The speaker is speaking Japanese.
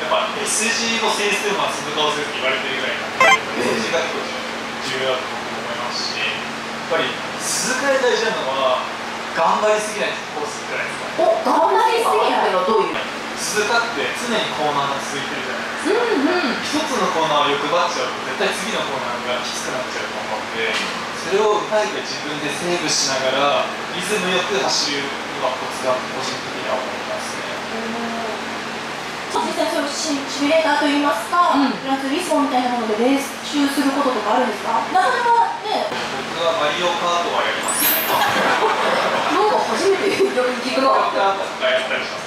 やっぱ SG の整数マン背中をするって言われてるぐらいなんで、SG が結構重要だと思いますし、やっぱり鈴鹿で大事なのは頑張りすぎないコースじゃないですか。 お、頑張りすぎないのはどういう？ 鈴鹿って常にコーナーが続いてるじゃないですか。一つのコーナーを欲張っちゃうと絶対次のコーナーがきつくなっちゃうと思うので、それをうまいこと自分でセーブしながらリズムよく走るのがコツだと個人的には思いますね。 実際そういうシミュレーターといいますか、グランツーリスモみたいなもので練習することとかあるんですか？なかなかね。 僕はマリオカートはやりますね。 なんか初めて聞くの。 マリオカートとかやったりします。